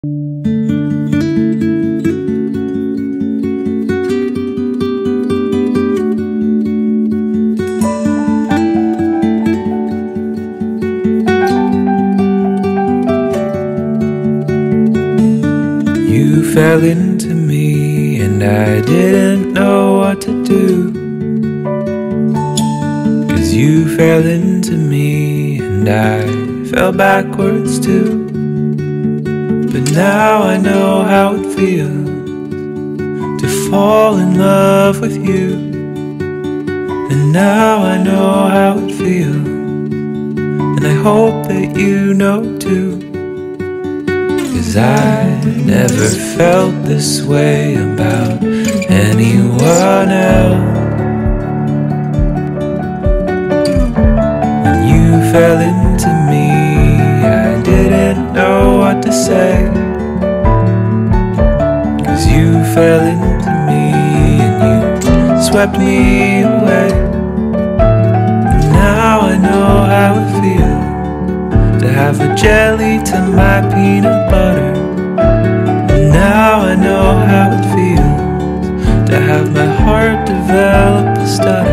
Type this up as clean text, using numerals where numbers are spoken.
You fell into me and I didn't know what to do, 'cause you fell into me and I fell backwards too. But now I know how it feels to fall in love with you, and now I know how it feels, and I hope that you know too. 'Cause I never felt this way about anyone else. When you fell into me, I didn't know what to say, 'cause you fell into me and you swept me away. And now I know how it feels to have a jelly to my peanut butter. And now I know how it feels to have my heart develop a stutter.